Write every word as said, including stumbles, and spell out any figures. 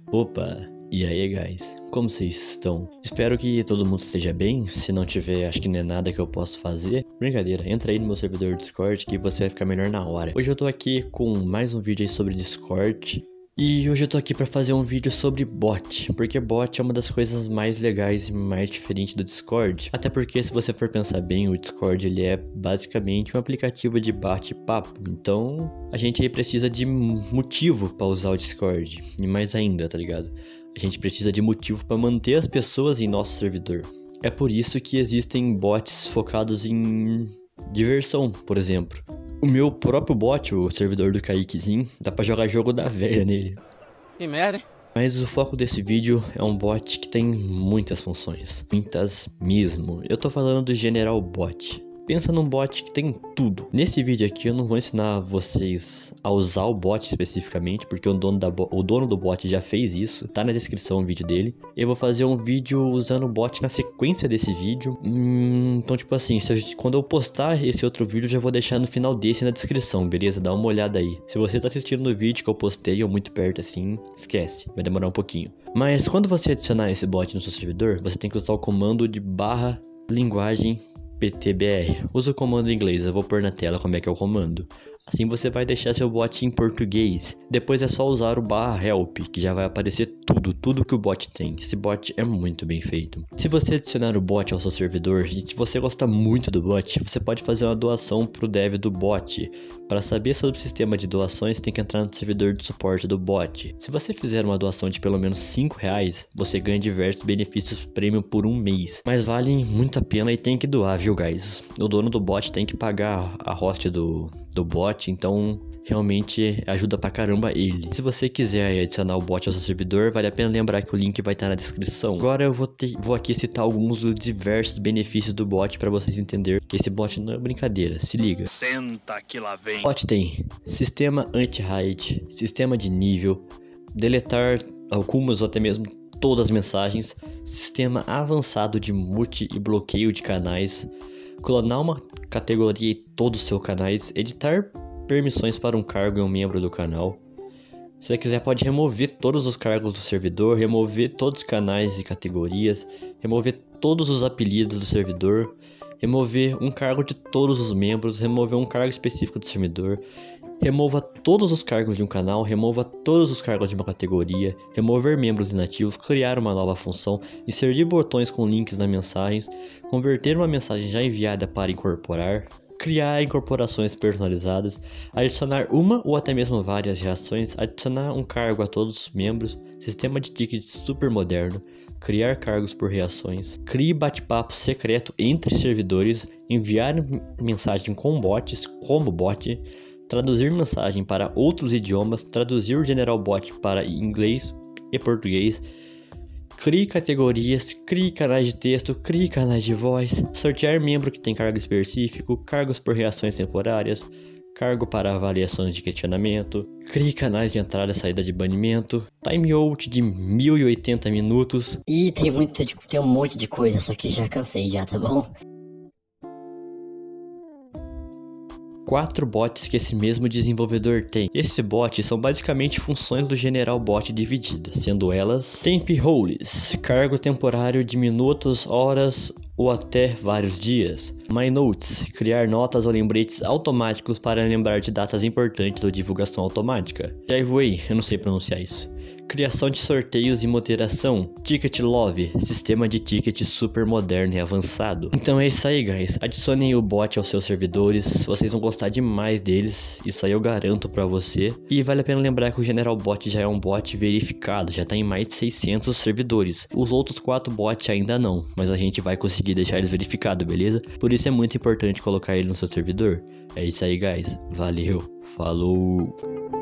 Opa, e aí guys, como vocês estão? Espero que todo mundo esteja bem. Se não tiver, acho que não é nada que eu possa fazer. Brincadeira, entra aí no meu servidor Discord que você vai ficar melhor na hora. Hoje eu tô aqui com mais um vídeo aí sobre Discord. E hoje eu tô aqui pra fazer um vídeo sobre bot, porque bot é uma das coisas mais legais e mais diferentes do Discord. Até porque, se você for pensar bem, o Discord ele é basicamente um aplicativo de bate-papo. Então a gente aí precisa de motivo pra usar o Discord. E mais ainda, tá ligado? A gente precisa de motivo pra manter as pessoas em nosso servidor. É por isso que existem bots focados em diversão, por exemplo. O meu próprio bot, o servidor do Kaiquezinho, dá pra jogar jogo da velha nele. Que merda, hein? Mas o foco desse vídeo é um bot que tem muitas funções. Muitas mesmo. Eu tô falando do General Bot. Pensa num bot que tem tudo. Nesse vídeo aqui eu não vou ensinar vocês a usar o bot especificamente, porque o dono, da o dono do bot já fez isso. Tá na descrição o vídeo dele. Eu vou fazer um vídeo usando o bot na sequência desse vídeo. Hum, então tipo assim, se eu, quando eu postar esse outro vídeo, eu já vou deixar no final desse na descrição, beleza? Dá uma olhada aí. Se você tá assistindo no vídeo que eu postei ou muito perto assim, esquece, vai demorar um pouquinho. Mas quando você adicionar esse bot no seu servidor, você tem que usar o comando de barra linguagem P T B R. Usa o comando em inglês, eu vou pôr na tela como é que é o comando. Assim você vai deixar seu bot em português. Depois é só usar o barra help, que já vai aparecer tudo, tudo que o bot tem. Esse bot é muito bem feito. Se você adicionar o bot ao seu servidor, e se você gostar muito do bot, você pode fazer uma doação pro dev do bot. Para saber sobre o sistema de doações, tem que entrar no servidor de suporte do bot. Se você fizer uma doação de pelo menos cinco reais, você ganha diversos benefícios premium por um mês. Mas valem muito a pena e tem que doar, viu guys? O dono do bot tem que pagar a host do, do bot, então realmente ajuda pra caramba ele. Se você quiser adicionar o bot ao seu servidor, vale a pena lembrar que o link vai estar na descrição. Agora eu vou, ter, vou aqui citar alguns dos diversos benefícios do bot para vocês entenderem que esse bot não é brincadeira, se liga. Senta que lá vem. O bot tem sistema anti-raid, sistema de nível, deletar algumas ou até mesmo todas as mensagens, sistema avançado de mute e bloqueio de canais, clonar uma categoria em todos os seus canais, editar permissões para um cargo e um membro do canal. Se você quiser pode remover todos os cargos do servidor, remover todos os canais e categorias, remover todos os apelidos do servidor, remover um cargo de todos os membros, remover um cargo específico do servidor, remova todos os cargos de um canal, remova todos os cargos de uma categoria, remover membros inativos, criar uma nova função, inserir botões com links nas mensagens, converter uma mensagem já enviada para incorporar, criar incorporações personalizadas, adicionar uma ou até mesmo várias reações, adicionar um cargo a todos os membros, sistema de tickets super moderno, criar cargos por reações, crie bate-papo secreto entre servidores, enviar mensagem com bots como bot, traduzir mensagem para outros idiomas, traduzir o General Bot para inglês e português, crie categorias, crie canais de texto, crie canais de voz, sortear membro que tem cargo específico, cargos por reações temporárias, cargo para avaliações de questionamento, crie canais de entrada e saída de banimento, timeout de mil e oitenta minutos. E tem muito, tipo, tem um monte de coisa, só que já cansei já, tá bom? Quatro bots que esse mesmo desenvolvedor tem. Esses bots são basicamente funções do General Bot divididas, sendo elas Temp Roles, cargo temporário de minutos, horas ou até vários dias. My Notes, criar notas ou lembretes automáticos para lembrar de datas importantes ou divulgação automática. Jiveway, eu não sei pronunciar isso. Criação de sorteios e moderação. Ticket Love, sistema de ticket super moderno e avançado. Então é isso aí, guys. Adicionem o bot aos seus servidores, vocês vão gostar demais deles, isso aí eu garanto pra você. E vale a pena lembrar que o General Bot já é um bot verificado, já tá em mais de seiscentos servidores. Os outros quatro bots ainda não, mas a gente vai conseguir deixar eles verificados, beleza? Por isso é muito importante colocar ele no seu servidor. É isso aí, guys. Valeu, falou!